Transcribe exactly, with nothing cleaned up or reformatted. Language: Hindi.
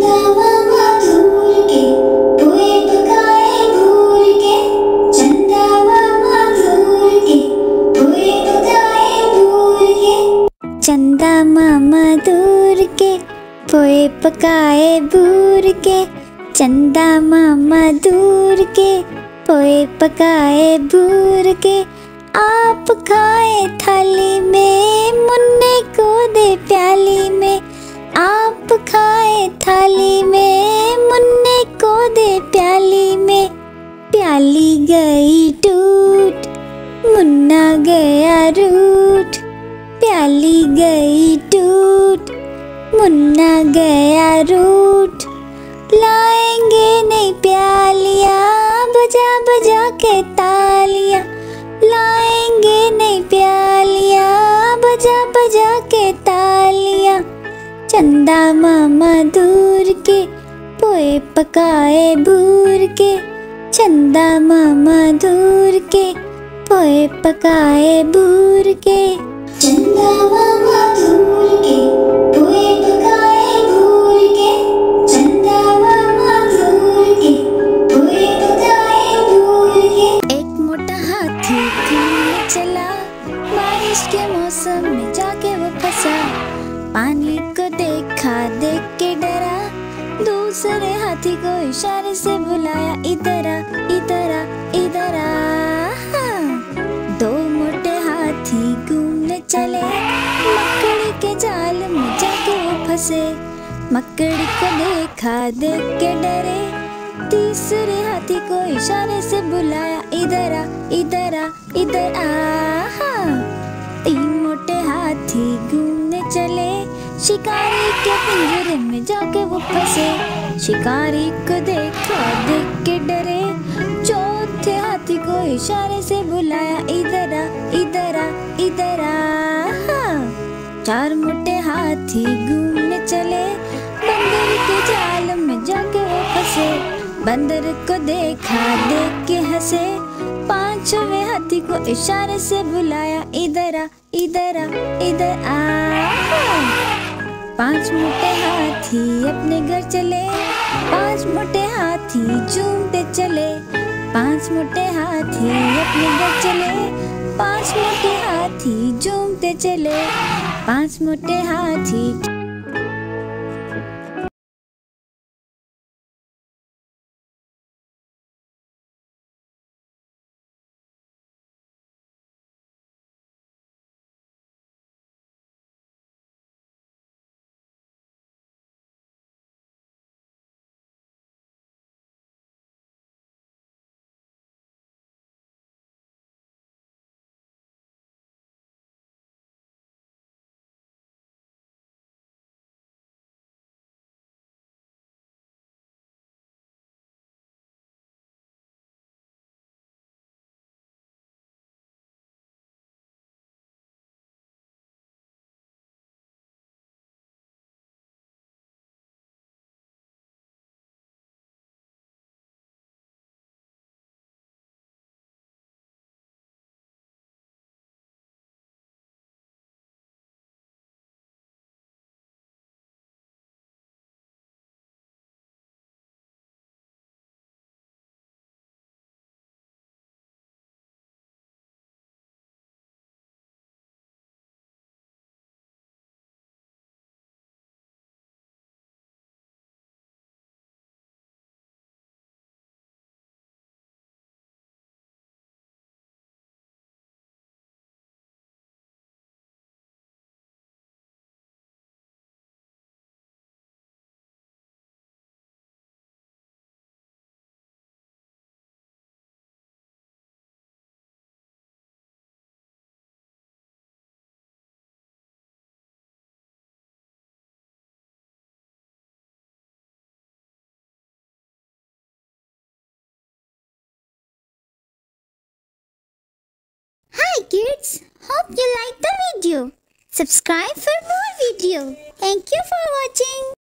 चंदा मामा दूर के पोए पकाए भूल के, चंदा मामा दूर के पोए पकाए भूल के, चंदा मामा दूर के पोए पकाए भूल के, चंदा मामा दूर के पोए पकाए भूल के। आप खाए थाली में मुन्ने को दे प्याली में, आप खाए थाली में मुन्ने को दे प्याली में। प्याली गई टूट मुन्ना गया रूठ, प्याली गई टूट मुन्ना गया रूठ। लाएंगे नहीं प्यालियाँ बजा बजा के तालियाँ, लाएंगे नहीं प्यालियाँ बजा बजा के तालियाँ। चंदा मामा दूर के पोए पकाए भूर के, चंदा मामा दूर के पोए पकाए भूर के, चंदा मामा दूर के पोए पकाए भूर के, चंदा मामा दूर के पोए पकाए भूर के। एक मोटा हाथी घूमने चला, बारिश के मौसम में जाके वो फंसा। पानी को देखा देख के डरा, दूसरे हाथी को इशारे से बुलाया, इधर आ इधर आ इधर आ। दो मोटे हाथी घूमने चले, मकड़ी के जाल में जाके वो फंसे। मकड़ी को देखा देख के डरे, तीसरे हाथी को इशारे से बुलाया, इधर आ इधर आ इधर आ। तीन मोटे हाथी घूमने चले, शिकारी के पिंजरे में जाके वो फंसे। शिकारी को देखा देख के डरे, चौथे हाथी को इशारे से बुलाया, इधर आ इधर आ इधर आ। चार मोटे हाथी घूमने चले, बंदर के जाल में जाके वो फंसे। बंदर को देखा देख के हंसे, पांचवें हाथी को इशारे से बुलाया, इधर आ इधर आ इधर आ। पांच मोटे हाथी अपने घर चले, पांच मोटे हाथी झूमते चले। पांच मोटे हाथी अपने घर चले, पांच मोटे हाथी झूमते चले। पांच मोटे हाथी Hi kids, hope you like the video. Subscribe for more video. Thank you for watching.